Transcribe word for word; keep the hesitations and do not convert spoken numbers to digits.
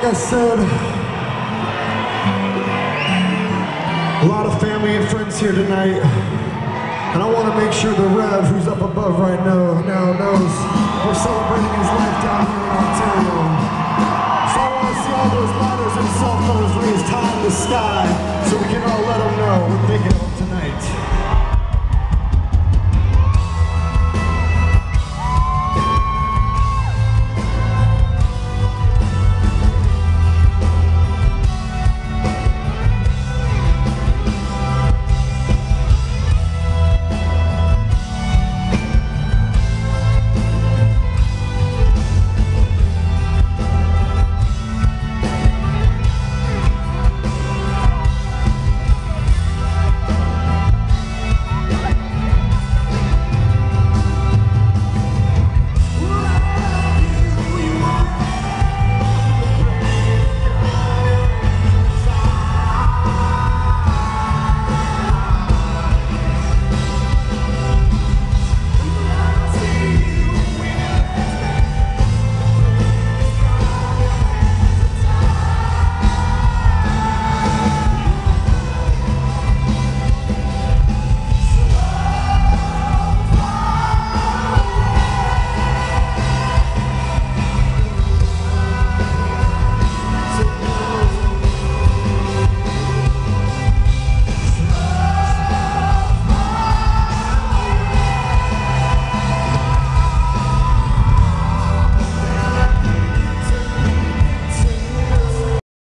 I said, a lot of family and friends here tonight, and I want to make sure the Rev, who's up above right now, now knows we're celebrating his life down here in Ontario. So I want to see all those lighters and cell phones raised high in the sky, so we can all let them know we're thinking of him tonight.